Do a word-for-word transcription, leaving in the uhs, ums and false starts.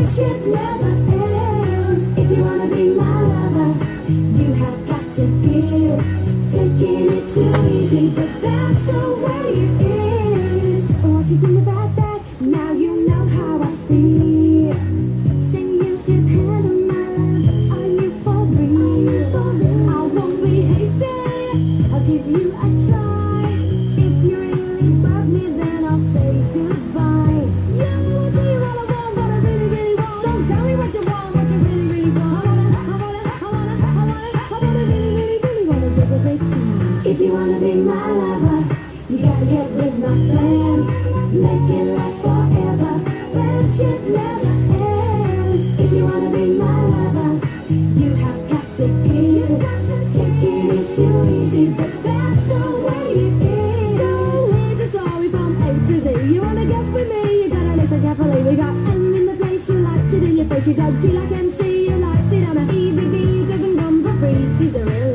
Friendship never ends. If you wanna be my lover, you have got to give. Taking is too easy, but that's the way it is. What you think about that? Now you know how I feel. Say you can handle my love. Are you for real? I won't be hasty. I'll give you a try. If you really bug me, then I'll say goodbye. Yeah, I wanna see what I want, what I really, really want. So tell me what you want, what you really, really want. I wanna, I wanna, I wanna, I wanna, I wanna really, really, really wanna say, say, say. If you wanna be my lover, you gotta get with my friends. Make it last forever. Friendship never ends. If you wanna be my lover, you have got to give. Taking is too easy, but that's the way it is. So here's the story from A to Z. You wanna get with me, you gotta listen carefully. We got M in the place who likes it in your face. You got G like M C, you likes it on a easy B. Doesn't come for free. She's a real